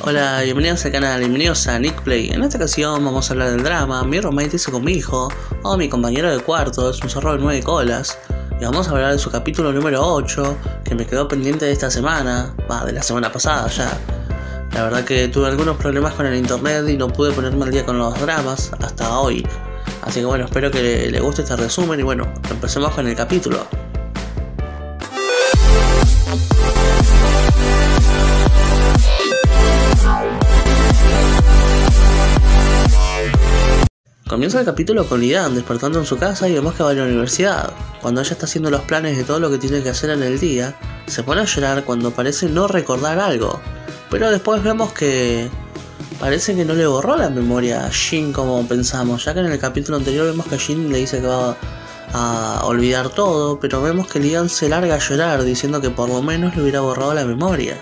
Hola, bienvenidos al canal, bienvenidos a Nickplay. En esta ocasión vamos a hablar del drama Mi roommate hizo con mi hijo, o Mi compañero de cuarto es un zorro de 9 colas. Y vamos a hablar de su capítulo número 8, que me quedó pendiente de esta semana, de la semana pasada ya. La verdad que tuve algunos problemas con el internet y no pude ponerme al día con los dramas hasta hoy. Así que bueno, espero que le guste este resumen y bueno, empecemos con el capítulo. Comienza el capítulo con Lee-Dan despertando en su casa y vemos que va a la universidad. Cuando ella está haciendo los planes de todo lo que tiene que hacer en el día, se pone a llorar cuando parece no recordar algo. Pero después vemos que parece que no le borró la memoria a Jin como pensamos, ya que en el capítulo anterior vemos que Jin le dice que va a olvidar todo, pero vemos que Lee-Dan se larga a llorar diciendo que por lo menos le hubiera borrado la memoria.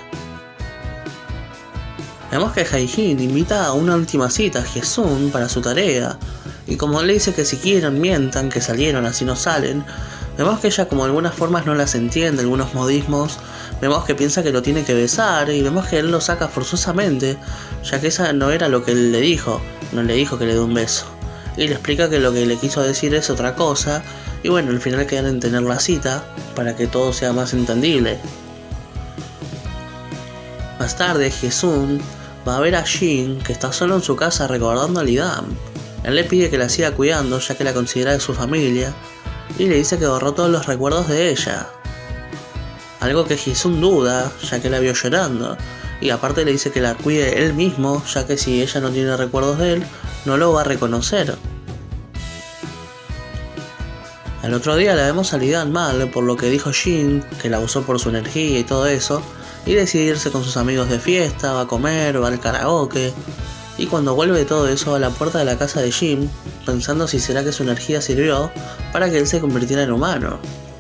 Vemos que Hae-jin invita a una última cita a Hye-sun para su tarea, y como le dice que si quieren mientan, que salieron así no salen, vemos que ella como de algunas formas no las entiende, algunos modismos, vemos que piensa que lo tiene que besar y vemos que él lo saca forzosamente, ya que esa no era lo que él le dijo, no le dijo que le dé un beso, y le explica que lo que le quiso decir es otra cosa, y bueno, al final quedan en tener la cita para que todo sea más entendible. Más tarde, Hye-sun va a ver a Jin, que está solo en su casa recordando a Lee-Dan. Él le pide que la siga cuidando ya que la considera de su familia y le dice que borró todos los recuerdos de ella. Algo que Hye-sun duda ya que la vio llorando y aparte le dice que la cuide él mismo ya que si ella no tiene recuerdos de él no lo va a reconocer. Al otro día la vemos a Lee-Dan mal por lo que dijo Jin, que la usó por su energía y todo eso, y decide irse con sus amigos de fiesta, va a comer, va al karaoke, y cuando vuelve de todo eso a la puerta de la casa de Jin, pensando si será que su energía sirvió para que él se convirtiera en humano.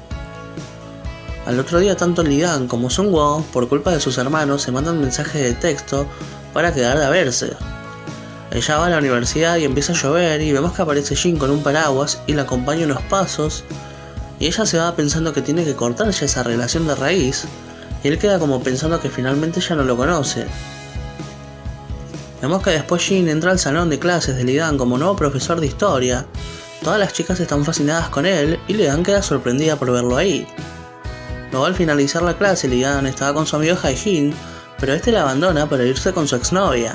Al otro día tanto Lee-Dan como Sung-woo, por culpa de sus hermanos, se mandan mensajes de texto para quedar de verse. Ella va a la universidad y empieza a llover y vemos que aparece Jin con un paraguas y la acompaña unos pasos, y ella se va pensando que tiene que cortar ya esa relación de raíz, y él queda como pensando que finalmente ya no lo conoce. Vemos que después Jin entra al salón de clases de Lee-Dan como nuevo profesor de historia. Todas las chicas están fascinadas con él y Lee-Dan queda sorprendida por verlo ahí. Luego al finalizar la clase Lee-Dan estaba con su amigo Hae-jin, pero este la abandona para irse con su exnovia.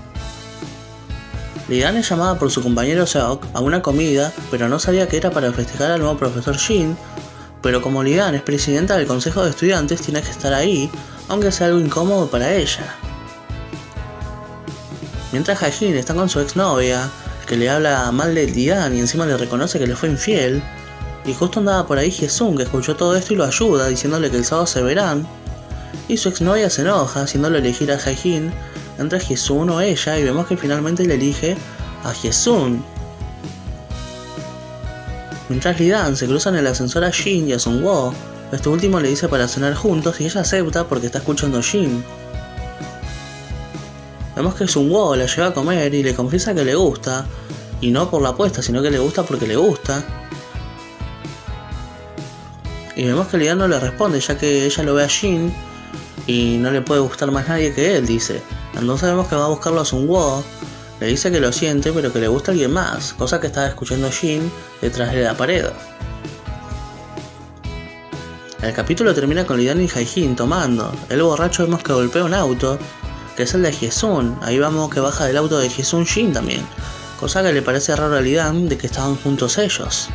Lee-Dan es llamada por su compañero Seok a una comida, pero no sabía que era para festejar al nuevo profesor Jin, pero como Lee-Dan es presidenta del consejo de estudiantes tiene que estar ahí, aunque sea algo incómodo para ella. Mientras Hae-jin está con su exnovia, que le habla mal de Lee-Dan y encima le reconoce que le fue infiel, y justo andaba por ahí Hye-sun que escuchó todo esto y lo ayuda diciéndole que el sábado se verán, y su exnovia se enoja haciéndole elegir a Hae-jin entre Hye-sun o ella y vemos que finalmente le elige a Hye-sun. Mientras Lee-Dan se cruza en el ascensor a Jin y a Sung-woo, este último le dice para cenar juntos y ella acepta porque está escuchando a Jin. Vemos que Sung-woo la lleva a comer y le confiesa que le gusta, y no por la apuesta, sino que le gusta porque le gusta. Y vemos que Lee-Dan no le responde ya que ella lo ve a Jin y no le puede gustar más nadie que él, dice. Entonces vemos que va a buscarlo a Sung-woo. Le dice que lo siente pero que le gusta a alguien más, cosa que estaba escuchando Jin detrás de la pared. El capítulo termina con Lee-Dan y Hae-jin tomando. El borracho vemos que golpea un auto, que es el de Hye-sun. Ahí vemos que baja del auto de Hye-sun Jin también, cosa que le parece raro a Lee-Dan de que estaban juntos ellos.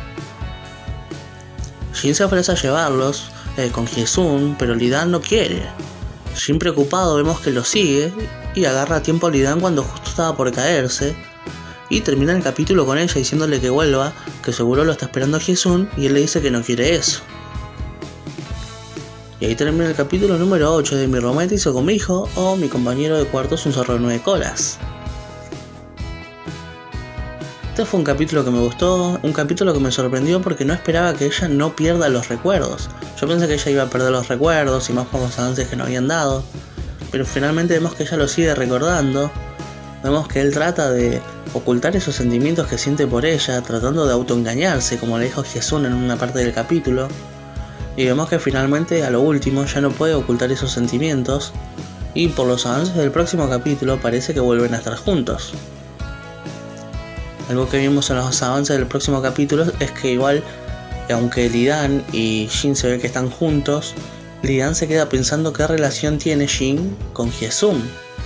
Jin se ofrece a llevarlos con Hye-sun, pero Lee-Dan no quiere. Jin preocupado vemos que lo sigue y agarra a tiempo a Lee-Dan cuando justo estaba por caerse, y termina el capítulo con ella diciéndole que vuelva, que seguro lo está esperando Hye-sun y él le dice que no quiere eso. Y ahí termina el capítulo número 8 de Mi roommate hizo con mi hijo, o Mi compañero de cuarto es un zorro de 9 colas. Este fue un capítulo que me gustó, un capítulo que me sorprendió porque no esperaba que ella no pierda los recuerdos. Yo pensé que ella iba a perder los recuerdos y más por los avances que nos habían dado, pero finalmente vemos que ella lo sigue recordando. Vemos que él trata de ocultar esos sentimientos que siente por ella, tratando de autoengañarse, como le dijo Hye-sun en una parte del capítulo. Y vemos que finalmente a lo último ya no puede ocultar esos sentimientos Y por los avances del próximo capítulo parece que vuelven a estar juntos. Algo que vimos en los avances del próximo capítulo es que igual, aunque Lidan y Jin se ve que están juntos, Lidan se queda pensando qué relación tiene Jin con Hyesung.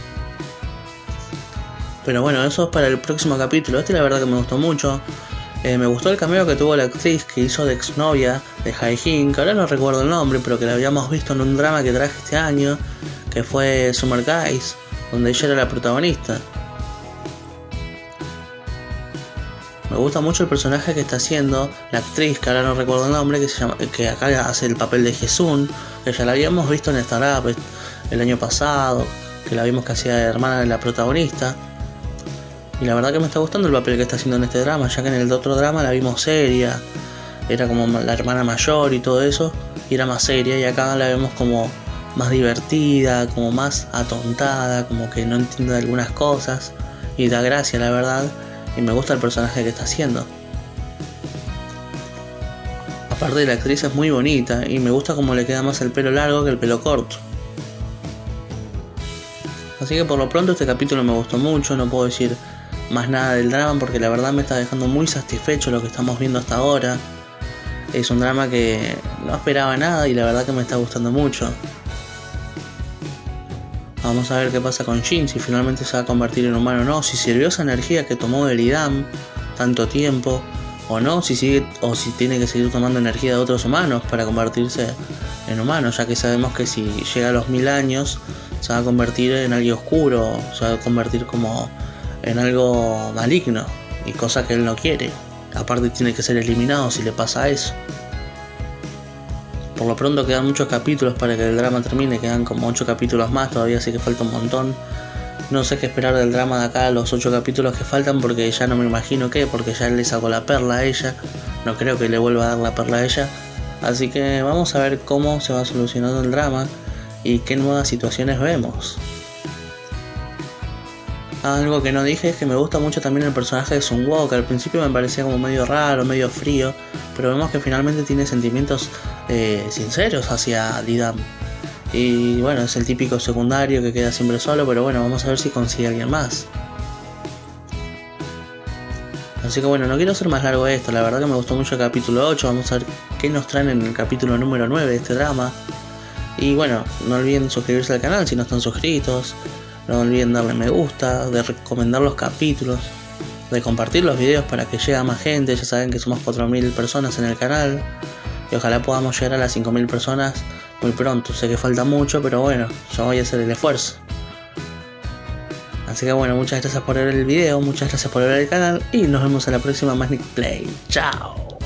Pero bueno, eso es para el próximo capítulo. La verdad que me gustó mucho. Me gustó el cameo que tuvo la actriz que hizo de exnovia de Hae-jin, que ahora no recuerdo el nombre, pero que la habíamos visto en un drama que traje este año, que fue Summer Guys, donde ella era la protagonista. Me gusta mucho el personaje que está haciendo la actriz, que ahora no recuerdo el nombre, que acá hace el papel de Hyesung, que ya la habíamos visto en Startup el año pasado, que la vimos que hacía de hermana de la protagonista. Y la verdad que me está gustando el papel que está haciendo en este drama, ya que en el otro drama la vimos seria, era como la hermana mayor y todo eso, y era más seria, y acá la vemos como más divertida, como más atontada, como que no entiende algunas cosas, y da gracia la verdad, y me gusta el personaje que está haciendo. Aparte la actriz es muy bonita, y me gusta como le queda más el pelo largo que el pelo corto. Así que por lo pronto este capítulo me gustó mucho, no puedo decir más nada del drama porque la verdad me está dejando muy satisfecho lo que estamos viendo hasta ahora. Es un drama que no esperaba nada y la verdad que me está gustando mucho. Vamos a ver qué pasa con Jin, si finalmente se va a convertir en humano o no, si sirvió esa energía que tomó de Lidan tanto tiempo o no, si tiene que seguir tomando energía de otros humanos para convertirse en humano, ya que sabemos que si llega a los 1000 años se va a convertir en algo oscuro, se va a convertir como en algo maligno, y cosa que él no quiere. Aparte tiene que ser eliminado si le pasa eso. Por lo pronto quedan muchos capítulos para que el drama termine, quedan como 8 capítulos más, todavía sí que falta un montón. No sé qué esperar del drama de acá a los 8 capítulos que faltan porque ya no me imagino qué, porque ya le sacó la perla a ella, no creo que le vuelva a dar la perla a ella. Así que vamos a ver cómo se va solucionando el drama y qué nuevas situaciones vemos. Algo que no dije es que me gusta mucho también el personaje de Sungwoo, que al principio me parecía como medio raro, medio frío, pero vemos que finalmente tiene sentimientos sinceros hacia Lidan. Y bueno, es el típico secundario que queda siempre solo, pero bueno, vamos a ver si consigue a alguien más. Así que bueno, no quiero hacer más largo esto, la verdad que me gustó mucho el capítulo 8, vamos a ver qué nos traen en el capítulo número 9 de este drama. Y bueno, no olviden suscribirse al canal si no están suscritos. No olviden darle me gusta, de recomendar los capítulos, de compartir los videos para que llegue a más gente. Ya saben que somos 4000 personas en el canal y ojalá podamos llegar a las 5000 personas muy pronto. Sé que falta mucho, pero bueno, yo voy a hacer el esfuerzo. Así que bueno, muchas gracias por ver el video, muchas gracias por ver el canal y nos vemos en la próxima Manic Play. Chao.